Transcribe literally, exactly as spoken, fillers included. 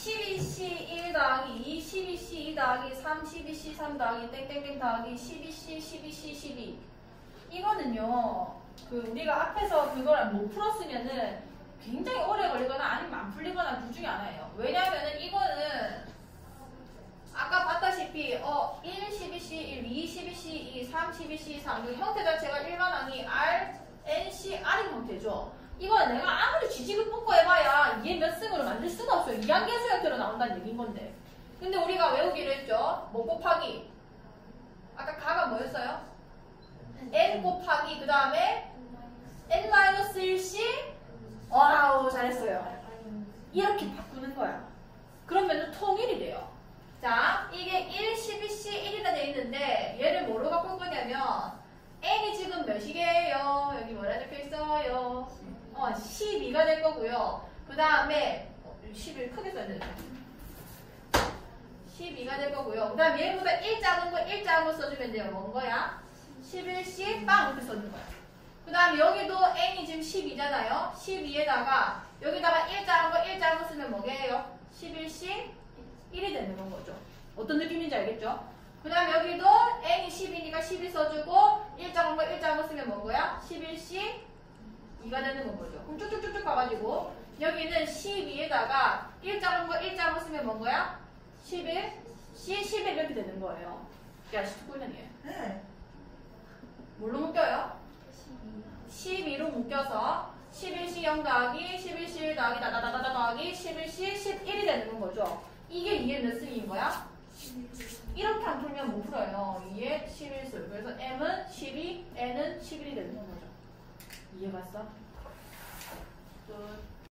십이 씨 일 더하기 이, 십이 씨 이 더하기 삼, 십이 씨 삼 더하기 땡땡땡 더하기 십이 씨 십이 씨 십이. 이거는요, 그 우리가 앞에서 그걸 못 풀었으면은 굉장히 오래 걸리거나 아니면 안 풀리거나 둘 중에 하나예요. 왜냐면은 이거는 아까 봤다시피 어 일, 십이 씨 일, 이, 십이 씨 이, 삼, 십이 씨 삼 이 형태 자체가 일반항이 R, N, C, R인 형태죠. 이거 내가 아무리 지지급 뽑고 해봐야 얘 몇 승으로 만들 수가 없어요. 이항계수 형태로 나온다는 얘기인 건데. 근데 우리가 외우기로 했죠. 뭐 곱하기. 아까 가가 뭐였어요? N 곱하기 그 다음에 N 마이너스 일 씨. 와우 잘했어요. 이렇게 바꾸는 거야. 그러면 통일이 돼요. 자, 이게 일, 십이 씨 일이나 돼 있는데 얘를 뭐로 바꿀 거냐면 n이 지금 몇이게요? 여기 뭐라 적혀 있어요? 어, 십이가 될 거고요. 그 다음에 십일 크게 써야 되죠. 십이가 될 거고요. 그 다음 얘보다 일 작은 거 일 작은 거 써주면 돼요. 뭔 거야? 십일 씨 빵 이렇게 써주는 거야. 그 다음 여기도 n이 지금 십이잖아요. 십이에다가 여기다가 일 작은 거 일 작은 거 쓰면 뭐게요? 십일 씨 일이 되는 건 거죠. 어떤 느낌인지 알겠죠? 그 다음 여기도 n이 십이니까 십이 써주고 일 작은 거 일 작은 거 쓰면 뭔 거야? 십일 씨 이가 되는 건 거죠. 그럼 쭉쭉쭉쭉 가가지고 여기는 십이에다가 일 작은 거 일 작은 거 쓰면 뭔 거야? 십일 씨 십일 이렇게 되는 거예요. 야, 십구 년이에요. 네. 뭘로 묶여요? 십이로 묶여서 십일 씨 영 더하기 십일 씨 일 더하기 다다다다다 더하기 십일 씨 십일이 되는 건 거죠. 이게 이에 몇 승인 거야? 이렇게 안 풀면 못 풀어요. 이에 십일 승. 그래서 m은 십이, n은 십일이 되는 건 거죠. 이해 갔어? 끝.